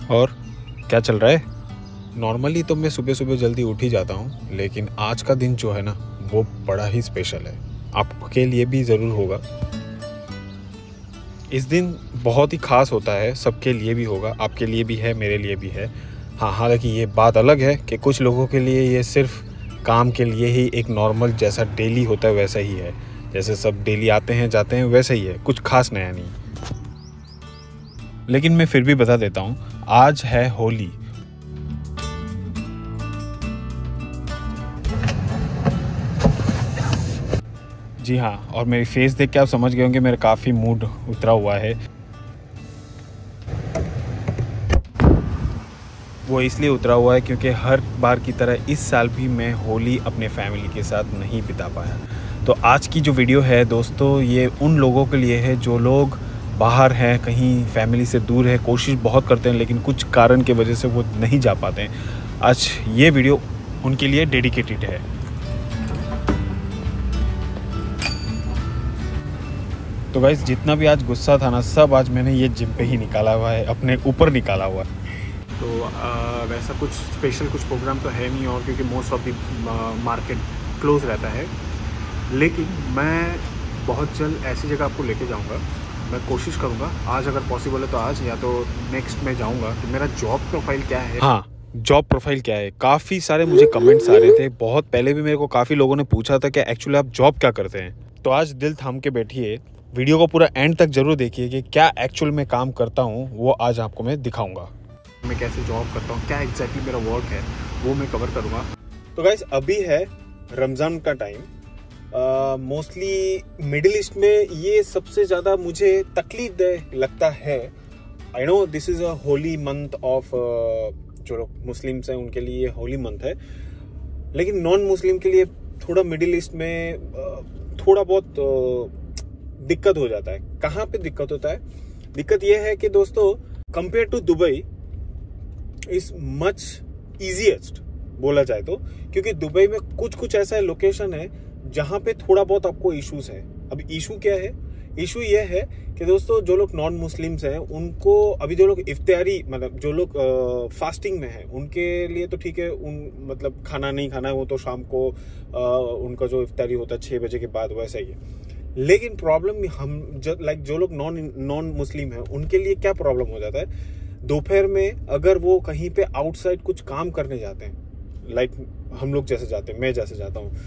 और क्या चल रहा है? नॉर्मली तो मैं सुबह सुबह जल्दी उठ ही जाता हूँ, लेकिन आज का दिन जो है ना वो बड़ा ही स्पेशल है। आपके लिए भी ज़रूर होगा। इस दिन बहुत ही ख़ास होता है, सबके लिए भी होगा, आपके लिए भी है, मेरे लिए भी है। हाँ, हालांकि ये बात अलग है कि कुछ लोगों के लिए ये सिर्फ काम के लिए ही एक नॉर्मल जैसा डेली होता है वैसा ही है। जैसे सब डेली आते हैं जाते हैं वैसा ही है, कुछ खास नया नहीं। लेकिन मैं फिर भी बता देता हूँ, आज है होली। जी हाँ, और मेरी फेस देख के आप समझ गए होंगे मेरा काफ़ी मूड उतरा हुआ है। वो इसलिए उतरा हुआ है क्योंकि हर बार की तरह इस साल भी मैं होली अपने फैमिली के साथ नहीं बिता पाया। तो आज की जो वीडियो है दोस्तों, ये उन लोगों के लिए है जो लोग बाहर हैं, कहीं फैमिली से दूर है, कोशिश बहुत करते हैं लेकिन कुछ कारण की वजह से वो नहीं जा पाते हैं। आज ये वीडियो उनके लिए डेडिकेटेड है। तो गाइस, जितना भी आज गुस्सा था ना, सब आज मैंने ये जिम पे ही निकाला हुआ है, अपने ऊपर निकाला हुआ है। तो वैसा कुछ स्पेशल कुछ प्रोग्राम तो है नहीं, और क्योंकि most of the market close रहता है। लेकिन मैं बहुत जल्द ऐसी जगह आपको लेके जाऊंगा। मैं कोशिश करूंगा, आज अगर पॉसिबल है तो आज, या तो नेक्स्ट में जाऊंगा। तो मेरा जॉब प्रोफाइल क्या है? हाँ, जॉब प्रोफाइल क्या है? काफ़ी सारे मुझे कमेंट्स आ रहे थे। बहुत पहले भी मेरे को काफ़ी लोगों ने पूछा था कि एक्चुअली आप जॉब क्या करते हैं। तो आज दिल थाम के बैठिए, वीडियो को पूरा एंड तक जरूर देखिए कि क्या एक्चुअल में काम करता हूँ वो आज आपको मैं दिखाऊंगा। मैं कैसे जॉब करता हूँ, क्या एग्जैक्टली मेरा वर्क है, वो मैं कवर करूँगा। तो गाइस, अभी है रमज़ान का टाइम। मोस्टली मिडिल ईस्ट में ये सबसे ज़्यादा मुझे तकलीफ लगता है। I know this is a holy month of, जो लोग मुस्लिम्स हैं उनके लिए होली मंथ है, लेकिन नॉन मुस्लिम के लिए थोड़ा मिडिल ईस्ट में थोड़ा बहुत दिक्कत हो जाता है। कहाँ पे दिक्कत होता है? दिक्कत यह है कि दोस्तों, compare to Dubai is much easiest बोला जाए तो, क्योंकि दुबई में कुछ ऐसा लोकेशन है जहां पे थोड़ा बहुत आपको इश्यूज है। अब इशू क्या है? इशू ये है कि दोस्तों, जो लोग नॉन मुस्लिम्स हैं उनको, अभी जो लोग इफ्तारी, मतलब जो लोग फास्टिंग में हैं, उनके लिए तो ठीक है, मतलब खाना नहीं खाना है, वो तो शाम को उनका जो इफ्तारी होता है 6 बजे के बाद, वैसा ही है। लेकिन प्रॉब्लम जो लोग नॉन मुस्लिम हैं उनके लिए क्या प्रॉब्लम हो जाता है? दोपहर में अगर वो कहीं पे आउटसाइड कुछ काम करने जाते हैं, लाइक हम लोग जैसे जाते हैं, मैं जैसे जाता हूँ,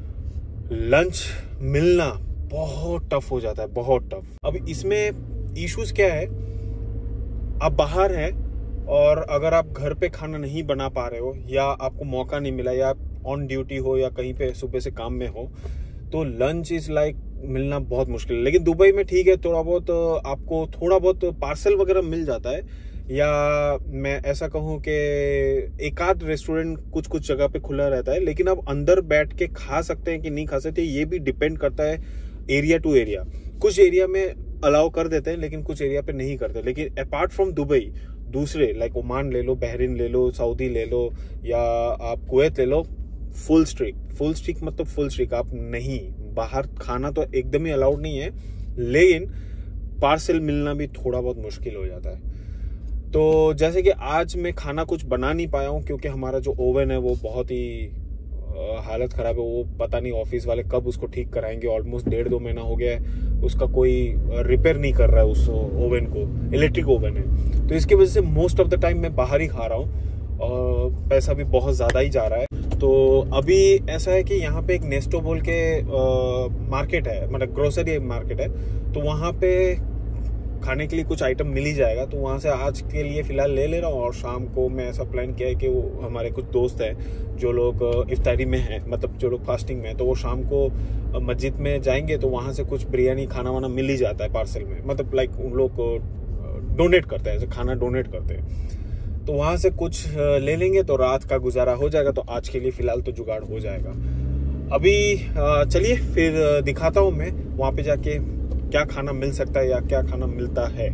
लंच मिलना बहुत टफ हो जाता है, बहुत टफ। अब इसमें इश्यूज क्या है? आप बाहर हैं और अगर आप घर पे खाना नहीं बना पा रहे हो, या आपको मौका नहीं मिला, या आप ऑन ड्यूटी हो, या कहीं पे सुबह से काम में हो, तो लंच इज लाइक मिलना बहुत मुश्किल है। लेकिन दुबई में ठीक है, थोड़ा बहुत आपको थोड़ा बहुत पार्सल वगैरह मिल जाता है, या मैं ऐसा कहूँ कि एक आध रेस्टोरेंट कुछ जगह पे खुला रहता है। लेकिन आप अंदर बैठ के खा सकते हैं कि नहीं खा सकते, ये भी डिपेंड करता है एरिया टू एरिया। कुछ एरिया में अलाउ कर देते हैं, लेकिन कुछ एरिया पे नहीं करते। लेकिन अपार्ट फ्रॉम दुबई, दूसरे लाइक ओमान ले लो, बहरीन ले लो, सऊदी ले लो, या आप कुवैत ले लो, फुल स्ट्रिक मतलब फुल स्ट्रिक। आप नहीं, बाहर खाना तो एकदम ही अलाउड नहीं है, लेकिन पार्सल मिलना भी थोड़ा बहुत मुश्किल हो जाता है। तो जैसे कि आज मैं खाना कुछ बना नहीं पाया हूँ, क्योंकि हमारा जो ओवन है वो बहुत ही हालत ख़राब है। वो पता नहीं ऑफिस वाले कब उसको ठीक कराएंगे। ऑलमोस्ट 1.5-2 महीना हो गया है, उसका कोई रिपेयर नहीं कर रहा है उस ओवन को। इलेक्ट्रिक ओवन है, तो इसकी वजह से मोस्ट ऑफ द टाइम मैं बाहर ही खा रहा हूँ, और पैसा भी बहुत ज़्यादा ही जा रहा है। तो अभी ऐसा है कि यहाँ पे एक नेस्टो बोल के मार्केट है, मतलब ग्रोसरी मार्केट है, तो वहाँ पे खाने के लिए कुछ आइटम मिल ही जाएगा। तो वहाँ से आज के लिए फ़िलहाल ले रहा हूँ, और शाम को मैं ऐसा प्लान किया है कि वो हमारे कुछ दोस्त हैं जो लोग इफ्तारी में हैं, मतलब जो लोग फास्टिंग में हैं, तो वो शाम को मस्जिद में जाएंगे, तो वहाँ से कुछ बिरयानी खाना वाना मिल ही जाता है पार्सल में। मतलब लाइक उन लोग डोनेट करते हैं, ऐसे खाना डोनेट करते हैं, तो वहाँ से कुछ ले लेंगे, तो रात का गुजारा हो जाएगा। तो आज के लिए फ़िलहाल तो जुगाड़ हो जाएगा। अभी चलिए फिर दिखाता हूँ मैं वहाँ पे जाके क्या खाना मिल सकता है या क्या खाना मिलता है।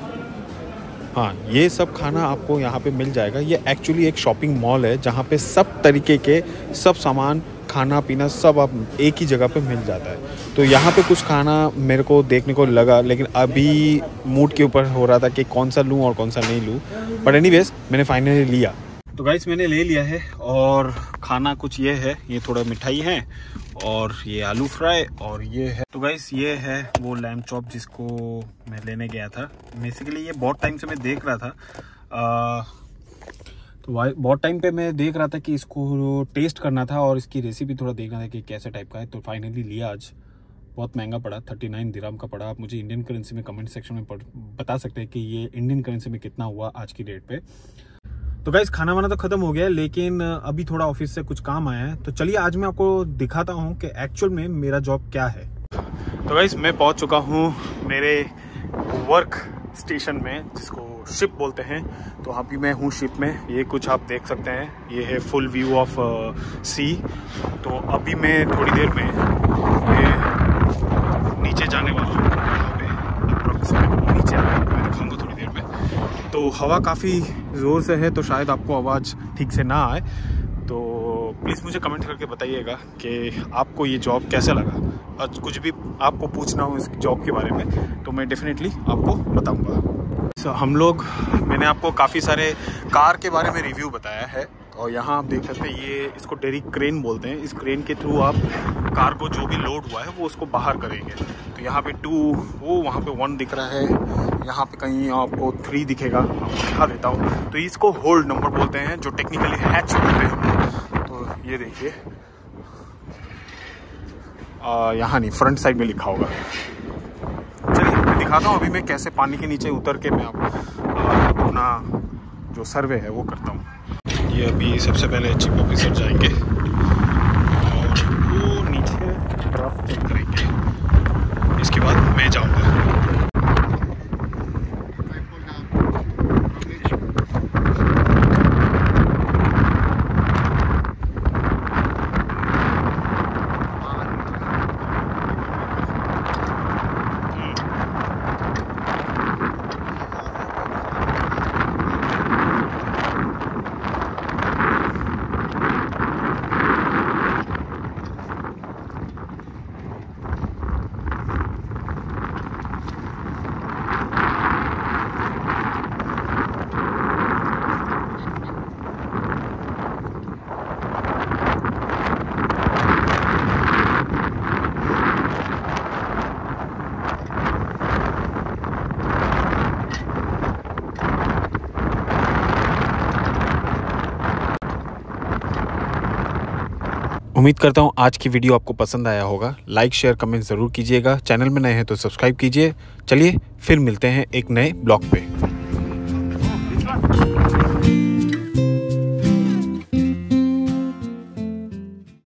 हाँ, ये सब खाना आपको यहाँ पे मिल जाएगा। ये एक्चुअली एक शॉपिंग मॉल है जहाँ पे सब तरीके के सब सामान खाना पीना सब आप एक ही जगह पे मिल जाता है। तो यहाँ पे कुछ खाना मेरे को देखने को लगा, लेकिन अभी मूड के ऊपर हो रहा था कि कौन सा लूँ और कौन सा नहीं लूँ। बट एनीवेज मैंने फाइनली लिया। तो गाइस मैंने ले लिया है और खाना कुछ ये है, ये थोड़ा मिठाई है और ये आलू फ्राई और ये है। तो गाइस ये है वो लैम्ब चॉप जिसको मैं लेने गया था। बेसिकली ये बहुत टाइम से मैं देख रहा था, तो बहुत टाइम पे मैं देख रहा था कि इसको टेस्ट करना था और इसकी रेसिपी थोड़ा देखना था कि कैसे टाइप का है। तो फाइनली लिया आज। बहुत महंगा पड़ा, 39 दिरहम का पड़ा। आप मुझे इंडियन करेंसी में कमेंट सेक्शन में बता सकते हैं कि ये इंडियन करेंसी में कितना हुआ आज की डेट पे। तो गाइस खाना वाना तो खत्म हो गया है, लेकिन अभी थोड़ा ऑफिस से कुछ काम आया है। तो चलिए आज मैं आपको दिखाता हूँ कि एक्चुअल में मेरा जॉब क्या है। तो गाइस मैं पहुँच चुका हूँ मेरे वर्क स्टेशन में, जिसको शिप बोलते हैं। तो अभी मैं हूँ शिप में। ये कुछ आप देख सकते हैं, ये है फुल व्यू ऑफ सी। तो अभी मैं थोड़ी देर में ये नीचे जाने वाला हूँ। नीचे मैं दिखाऊंगा थोड़ी देर में। तो हवा काफ़ी ज़ोर से है, तो शायद आपको आवाज़ ठीक से ना आए। तो प्लीज़ मुझे कमेंट करके बताइएगा कि आपको ये जॉब कैसा लगा। और कुछ भी आपको पूछना हो इस जॉब के बारे में तो मैं डेफिनेटली आपको बताऊंगा। मैंने आपको काफ़ी सारे कार के बारे में रिव्यू बताया है और यहाँ आप देख सकते हैं, ये इसको डेरी क्रेन बोलते हैं। इस क्रेन के थ्रू आप कार को जो भी लोड हुआ है वो उसको बाहर करेंगे। तो यहाँ पे 2, वो वहाँ पे 1 दिख रहा है, यहाँ पे कहीं आपको 3 दिखेगा, आपको दिखा देता हूँ। तो इसको होल्ड नंबर बोलते हैं, जो टेक्निकली हैच बोलते हैं। तो ये देखिए, यहाँ नहीं, फ्रंट साइड में लिखा होगा। चलिए मैं दिखाता हूँ अभी मैं कैसे पानी के नीचे उतर के मैं अपना जो सर्वे है वो करता हूँ। ये अभी सबसे पहले चीफ ऑफिसर जाएंगे और वो नीचे ड्राफ्ट चेक करेंगे, इसके बाद मैं जाऊँगा। उम्मीद करता हूँ आज की वीडियो आपको पसंद आया होगा। लाइक शेयर कमेंट ज़रूर कीजिएगा। चैनल में नए हैं तो सब्सक्राइब कीजिए। चलिए फिर मिलते हैं एक नए ब्लॉग पे।